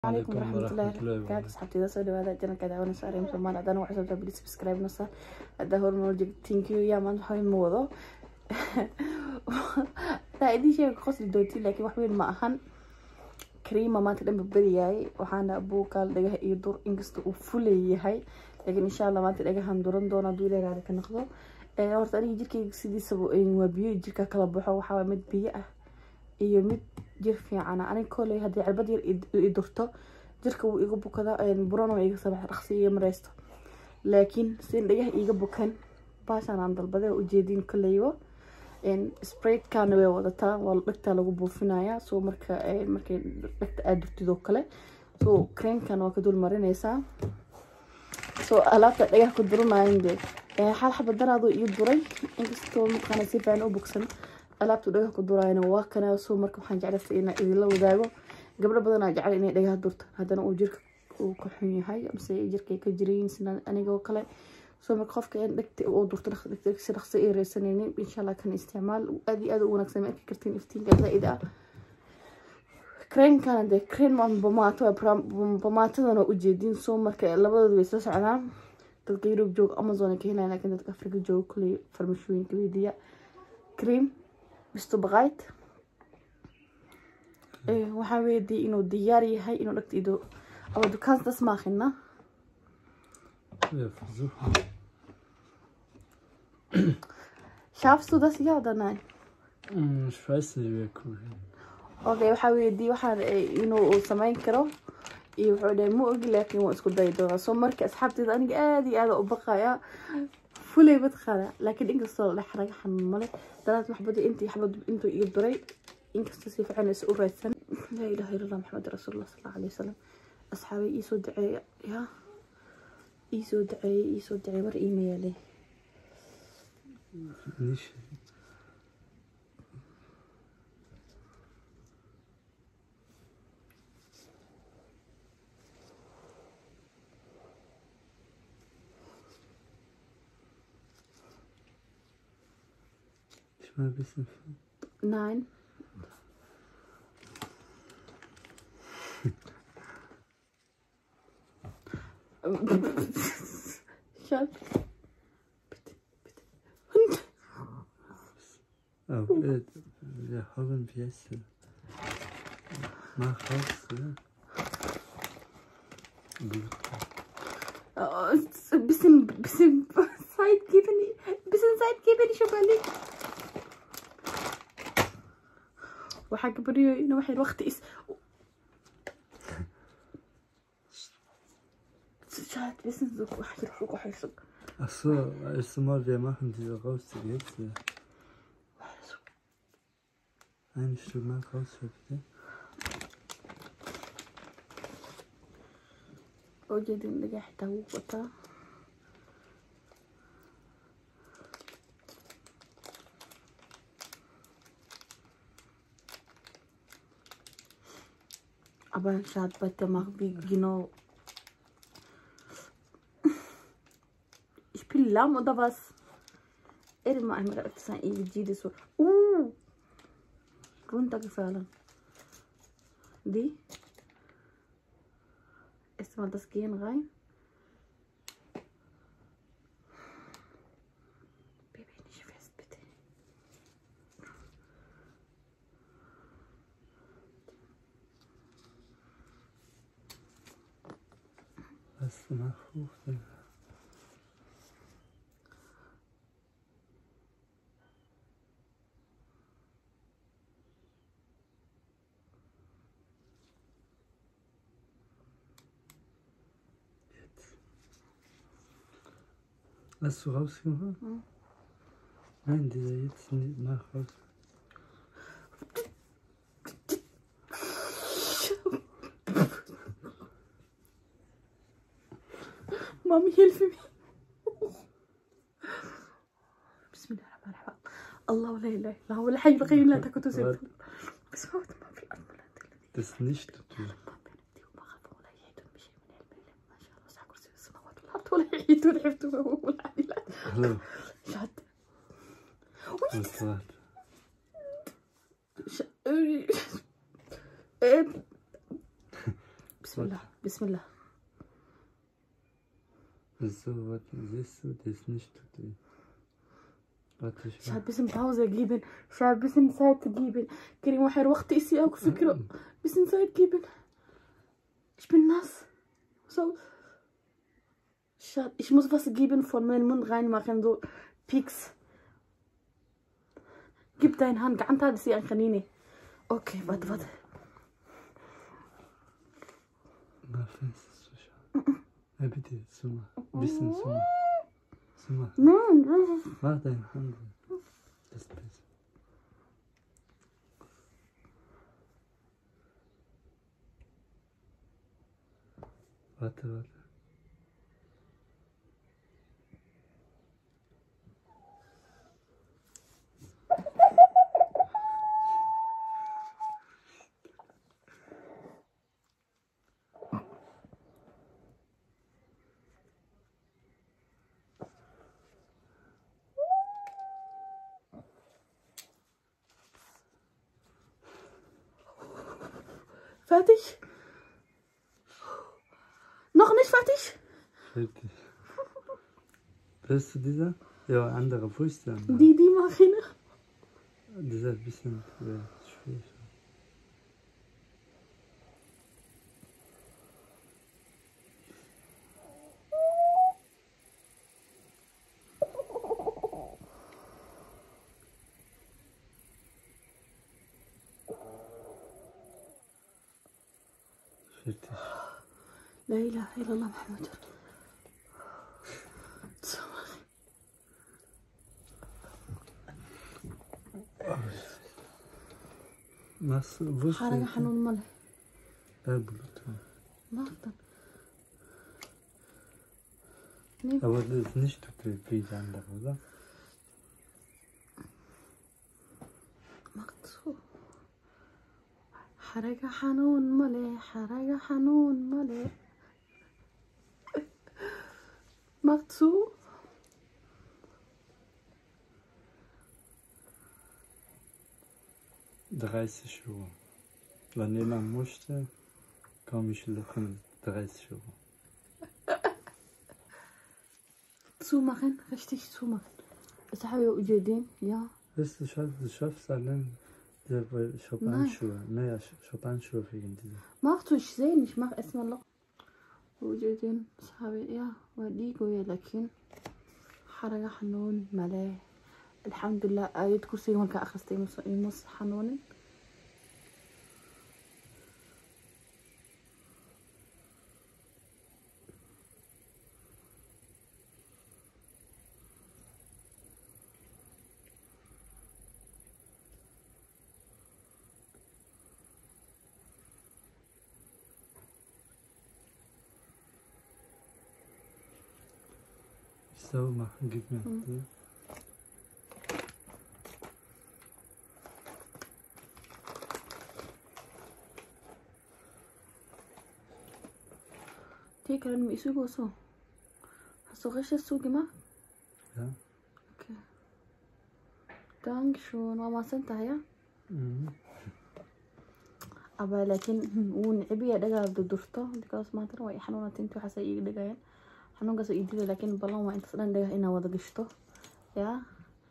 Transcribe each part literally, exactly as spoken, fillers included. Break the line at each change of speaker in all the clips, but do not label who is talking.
عليكم ورحمة الله وبركاته. صحبتي ذا سودي وهذا جنا كذا وانا ساري مسلمان هذا نوع حسب تبلي سبسكرايب نصا هذا هو الموجود ثانك يو يا مان حوي موضوع لا إدي شيء قصدي دوتي لكن وحوي ما أهان كريمة ما تدم ببرياي وحنا أبو قال دقه يدور إنجست وفلي هاي لكن إن شاء الله ما تلاقي هندورن دونا دولة على كنقضه horta aniga jirkayga sidiisaba waa biyo jirka kala baxo waxa mid biyo ah iyo mid jir fiican aniga kolay hadii cirbad yar i durto jirka uu iga bukada burono iga sabax raqsi iyo mareysto laakiin sin dhagax iga bukan baashan aan dalbaday u jeedin kolayba in spray kan way wadataa wal dhagta lagu buufinaya soo marka markay dhagta aad durtido kale soo cream kan waa ka dul marinaysa soo alaabta dhagax ku durmaayeen حال حبة درادو يدوري إنكستو مقانا سيفان أو بوكسن ألابتو دقا كدوراينا واكنا سو مركب حان جعلت إنا إذي لو داقو قبل بدنا جعل إنا دقا دورت هادانا أو جيرك أو كحوني هاي أمسي جيركي كجرين سنان أنيقو كلا سو مركب كأن دكتي أو دورت نخ دكتي سرخصي إيري سنينين إن شاء الله كان استعمال وأدي أدو ونك سمعك كرتين إفتين كذا إذا كرين كان ده كرين من بماتو بماتو أنا أجدين سو مركب لبضو بيسوس علام dadka Yurub joog Amazon ka helay laakiin dadka Afrika joog kulli farmashooyinka weediya cream bisto baqayd ee waxa weeydi inuu diyaar yahay inuu dhagtiido ama dukaanka tasmaaqina شافت ده سيادة ناي
مش فايسة يكون
اوكي waxa weeydi waxa inuu sameyn karo iyo wuxuu dhahay ma ogi laakiin waa isku day doona soo marka asxaabtayda aniga aad iyo aad u baqaya fulay bad qara laakiin inkastoo la xaraga xamale dalaad maxbada intii xabad intuu iga duray inkastoo si fiican is u raadsan la ilaaha illa muhammad rasuulullah sallallahu alayhi wasallam asxaabi ii soo duceey ya ii soo duceey ii soo duceey mar email
ليش ما باسم
nine شات
أو يا حبن بيسر ما خلص
باسم باسم سايد كيفني باسم سايد كيفني شو بالي وحق بريو إنه واحد وقت إس شات بس نزوق واحد يروح واحد يسوق
أصلا استمر يا ما عندي غوص يبس أنا شو ما غوص بده
وجد إن لقى حتى هو وطا أبان شاد بتماغ بيجينو ich bin lahm oder was er mal einmal sein irgendwie so uh runtergefallen die erstmal das gehen rein Baby nicht fest bitte
was nach hoch Hast du rausgemacht? Hm. Nein, dieser jetzt nicht nach raus.
Mami, hilf mir. Bismillah ar-Rahman ar-Rahim. Allah la ilaha illa huwa al-hayy al-qayyum la takutu sinatun. بس هو ما في الأرض ولا
Das nicht tun.
ولا يعيدون حفتهم ولا عدلات شهد
وصلت
Bismillah. Bismillah.
So, warte, siehst du, das ist nicht tut. Warte, ich
Ich habe ein bisschen Pause geben. Ich habe ein bisschen Zeit geben. Karim, waxay waqti isi aan ku fikiro. Bisschen Zeit geben. Ich bin nass. So. Schade. Ich muss was geben von meinem Mund reinmachen. So Pieks. Gib deine Hand. Ganta, das ist ein Kanini. Okay, warte, warte.
Na, findest du so schade? Ja, bitte, so mal. Ein bisschen so mal. So mal.
Nein, das ist...
Mach deine Hand. Das ist besser. Warte, warte.
Fertig? Noch nicht fertig?
Fertig. Willst du dieser? Ja, andere Füße.
Die, die mache ich noch.
Dieser ist ein bisschen ja, schwierig. Fertig.
La ilaha illallah Muhammad.
Machst du, wusste
حركة
ich?
حنون ماله.
Ja, Blut.
ما أقدر.
Aber das ist nicht tut wie die andere, oder?
مقصود. حركة حنون ماله. حركة حنون ماله. مقصود.
dreißig Euro. Wenn jemand möchte, kann ich lachen dreißig Euro.
Zumachen, richtig zumachen. Ist das ja Ujedin? Ja.
Weißt du, du schaffst allein. Ja, weil ich habe Handschuhe. Naja, ich habe Handschuhe wegen dieser.
Mach du, ich sehe nicht. Mach erstmal noch. Ujedin. صحابي يا وديك ويا لكن حركة حنون ملاه. الحمد لله آية كرسي هون كان أخرستي مص مص حنون.
Ich sauber machen, gib mir. Mhm.
Die können mich sogar so. Hast du richtig zugemacht?
Ja.
Okay. Dankeschön. Mama sind da, ja?
Mhm.
Aber لكن ونعبي دقا بدورته دقاس ما ترى وي حنونة تنتو حسا يق دقاين حنون قاسو يديله لكن بلان ما انت صدان دقا إنا ودا قشته ja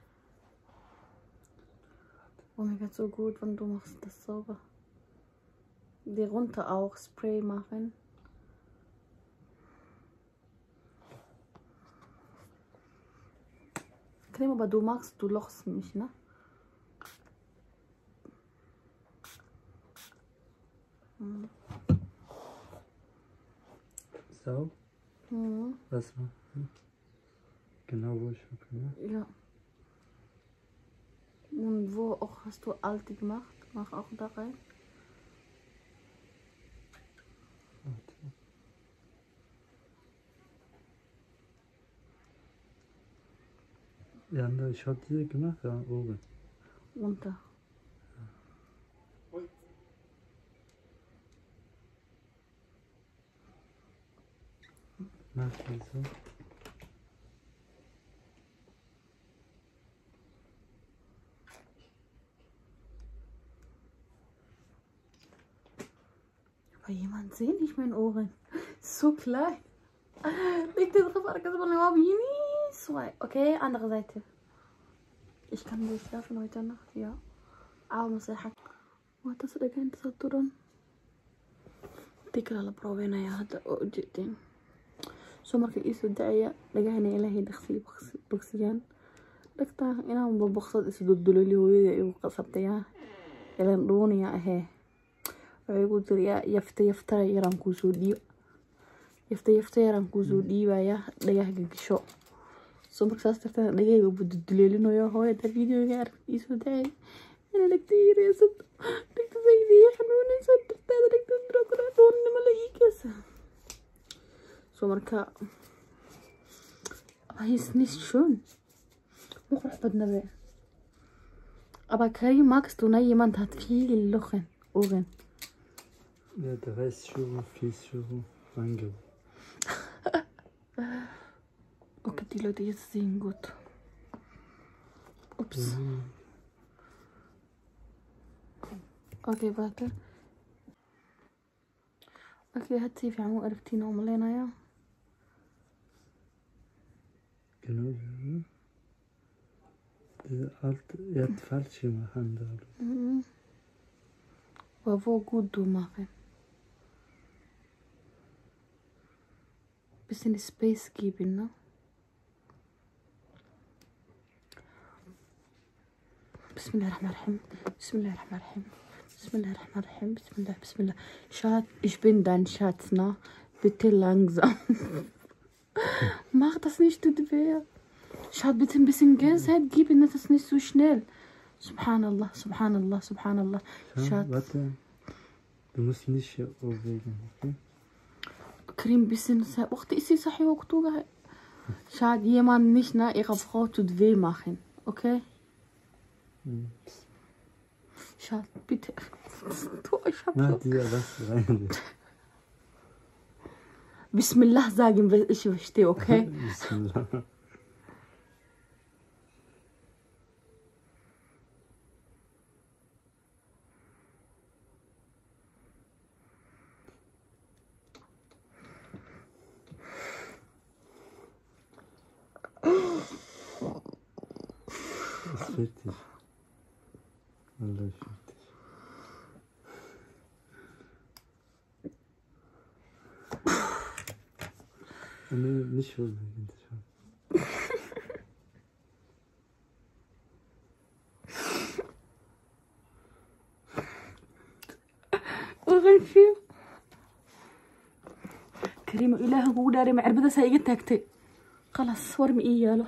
oh my god so gut wenn du machst das sauber die runter auch Spray machen Creme aber du magst du lochst mich ne hm.
So?
Mhm.
Was war? Hm? Genau wo ich war.
Ja. Und wo auch hast du alte gemacht? Mach auch da rein.
Warte. Ja, ich habe die gemacht, ja, oben.
Runter.
Mach die so.
Aber jemand sehe nicht meine Ohren. So klein. Ich bin drauf, okay, andere Seite. Ich kann nicht schlafen heute Nacht, ja. Aber muss ich What is it again? Saturn. Tikra la provenaya hada oo jeedin. So markay isu dacaya dhagahana ilaahay dhaqsi bogsiyaan. Dhagta inaan boqsad is dudulali hooyada igu qasabtaya. Ilaan doonaya ahee. Waxay ku tiriya yafta yafta yaran ku soo dhiib. Yafta yafta yaran ku soo dhiibaya dhagaha gasho. So markaas tartan dhagayga budulelinayo hooyada videoga ark isu dacay. أنا لكتير يا صد لكت زي ذي حنوني صد هذا لكت دراسة دون ما لاقيكس so marka aber hier ist nicht schön مخرج بدنا بقى aber Karim magst du ne jemand hat viele Lochen Ohren
Ja, der weiß schon, viel schon angeht.
Okay, die Leute jetzt sehen gut. Ups.
Mhm.
Okay, warte. Okay, hat sie für einen Erftino umlehnen, ja?
Genau, ja. Der alte, er hat falsch gemacht.
Mhm. Aber wo gut du machen? Bisschen Space geben, ne? Bismillahirrahmanirrahim. Bismillahirrahmanirrahim. Bismillahirrahmanirrahim. Bismillah, Bismillah. Schatz, ich bin dein Schatz, ne? Bitte langsam. Mach das nicht, tut weh. Schatz, bitte ein bisschen Gewissheit geben, das ist nicht so schnell. Subhanallah, Subhanallah, Subhanallah.
Schatz. Warte. Du musst nicht aufregen, okay?
Karim, bisschen Zeit. Warte, ist sie صحي وقتها? Schatz, jemand nicht, ne? Ihre Frau tut weh machen, okay?
Hm.
Schatz, bitte. Du, ich hab
Na,
so.
dir was rein.
Bismillah sagen, weil ich verstehe, okay?
Bismillah. Das ist fertig. Allah fertig. Nee, nicht überlegen.
وغنشي كريم إله هو داري مع عربدة سايقة تاكتي خلاص ورمي إياله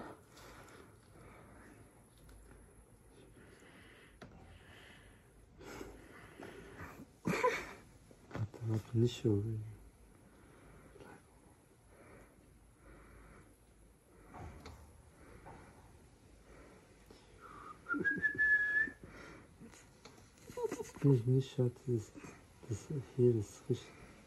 Nicht überlegen. Nicht, nicht, Schatz, das, das hier ist richtig.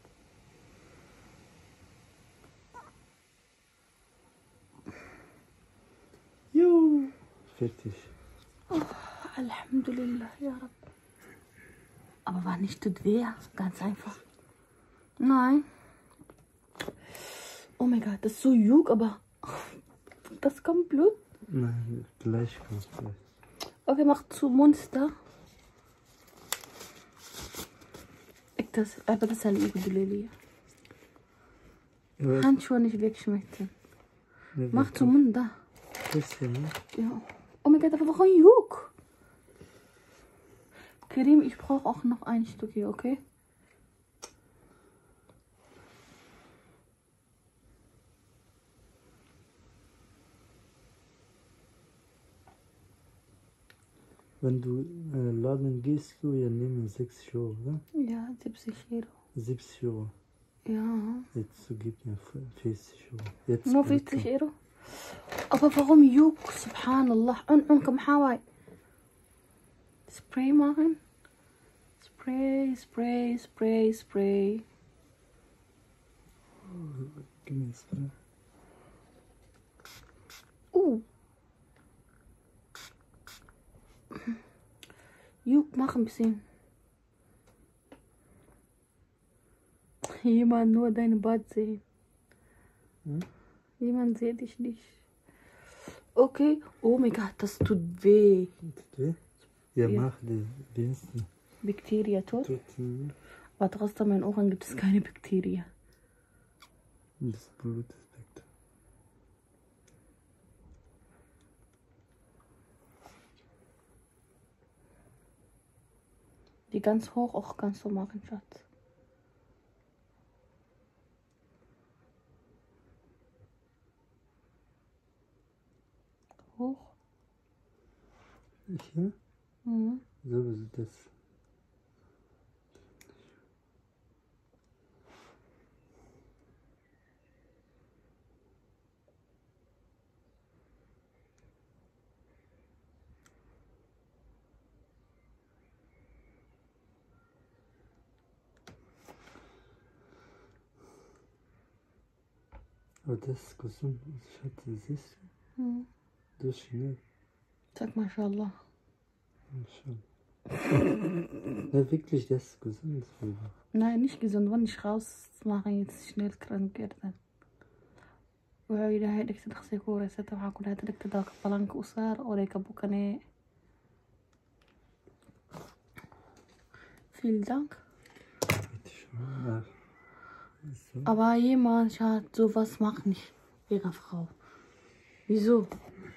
Jo, fertig.
oh, Alhamdulillah, ja Rab. Aber war nicht tut weh, ganz einfach. Nein. Oh mein Gott, das ist so jug, aber das kommt Blut.
Nein, gleich kommt gleich.
Okay, mach zu Monster. Ich das, aber das ist halt irgendwie. Handschuhe nicht wegschmecken. Mach zum Mund da.
Bisschen, ne?
Ja. Oh mein Gott, das war doch ein Juck. Karim, ich brauche auch noch ein Stück hier, okay?
Wenn du äh, Laden gehst, du ja nehmen sechs Euro, oder?
Ja, siebzig Euro.
siebzig Euro.
Ja.
Jetzt so gib mir vierzig Euro. Jetzt
Nur vierzig Euro? Aber warum Juck? Subhanallah. Und, und komm, Hawaii. Spray machen. Spray, Spray, Spray, Spray.
Gib mir Spray.
Uh. Juck, mach ein bisschen. Jemand nur dein Bad sehen.
Hm?
Jemand sieht dich nicht. Okay. Oh mein Gott, das tut weh.
Ja,
Ja.
mach die Dienste.
Bakterien tot.
Tut, hm,
Aber trotzdem in meinen Ohren gibt es keine Bakterien.
Das Blut ist weg.
Die ganz hoch auch kannst du machen, Schatz. Hoch.
Hier?
Mhm.
So ist das. Aber das ist gesund. Schatz, das ist
Mhm.
das schnell.
Sag Mashallah.
Schon. Ja, wirklich, das ist gesund.
Nein, nicht gesund. Wenn ich rausmache, jetzt schnell krank werden. wuxuu yidhaahay dhegta dhaqsi ku wareysata waxaa ku dhahay dhegta dalka balanka u saar oray ka bukanee. Vielen Dank. Aber jemand hat sowas macht nicht ihre Frau. Wieso?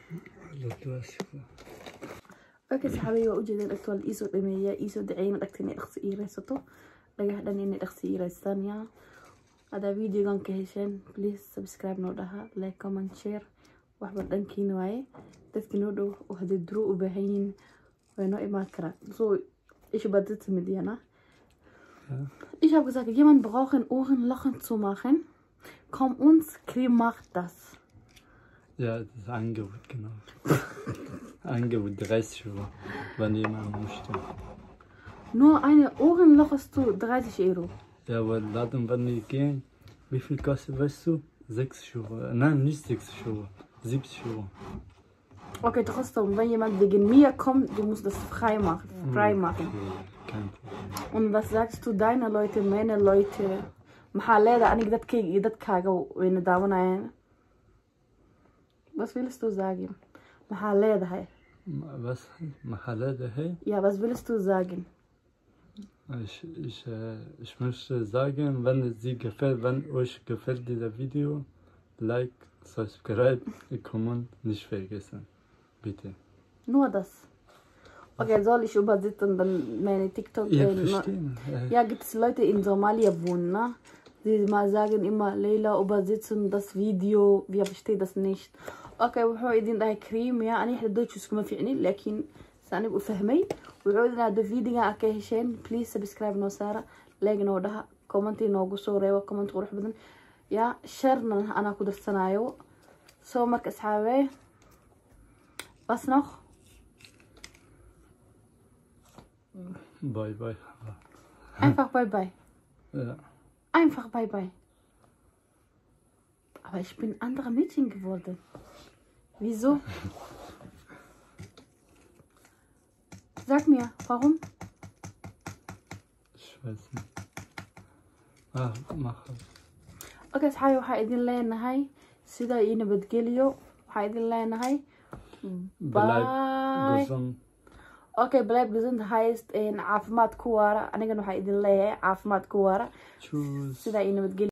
Okay, saxaabay waa ujeedeen dhagta waa la iisoo dhameeyaa iisoo daceyna dhagta inay dhaqsi ii reysato dhagax dhan inay dhaqsi ii reystaan yaa haddaa videogan ka hesheen please subscribe noo dhaha like comment share waxba dhankiina waaye dadka noo dhow oo haddii duro u baahan yihiin way noo imaan karaan so ich übersetze mit dir, ne? Ja. Ich habe gesagt, jemand braucht Ohren lachen zu machen. Komm uns, Creme macht das.
Ja, das ist Angebot, genau. Angebot dreißig Euro, wenn jemand möchte.
Nur eine Ohrenloch hast du dreißig Euro.
Ja, aber laden, wenn die gehen, wie viel kostet, weißt du? sechzig Euro. Nein, nicht sechzig Euro, siebzig Euro.
Okay, trotzdem, wenn jemand wegen mir kommt, du musst das frei machen. Frei machen.
Okay, kein Problem.
Und was sagst du deine Leute, meine Leute? Maxaa leedahay aniga dadkayga iyo dadkaaga wayna daawanayaan. Was willst du sagen? Maxaa leedahay?
Was? Maxaa leedahay?
Ja, was willst du sagen?
Ich, ich, äh, ich möchte sagen, wenn es dir gefällt, wenn euch gefällt dieser Video, like, subscribe, comment nicht vergessen. Bitte.
Nur das. Okay, soll ich übersetzen dann meine TikTok?
Ja,
äh,
verstehen. Äh,
Ja, gibt es Leute in Somalia wohnen, ne? Die mal sagen immer, Leila, übersetzen das Video, wir verstehen das nicht. Okay, wuxuu idin dhahay Cream, ya ani xidha Deutsch iskuma fiicnin, laakiin saan u fahmay. Wuxuu idin dhahay video ka hesheen, please subscribe noo saara, like noo dhaha, comment noogu soo reebo, comment qurux badan. Ya, share-na anaa ku darsanayo. So marka asxaabey, was noch?
bye bye.
Einfach bye bye.
Ja.
Einfach bye bye. Aber ich bin ein anderer Mädchen geworden. Wieso? Sag mir, warum?
Ich weiß nicht. Ah, mach es.
Okay, saxaabay waxaa idin leenahay sidaa ii nabadgeliyo waxaa idin leenahay
Bleib
bye.
gesund.
Okay, bleib gesund heißt caafimaad ku waara anigana waxaa idin leeyahay caafimaad ku waara
Tschüss.
sidaa ii nabadgeliyo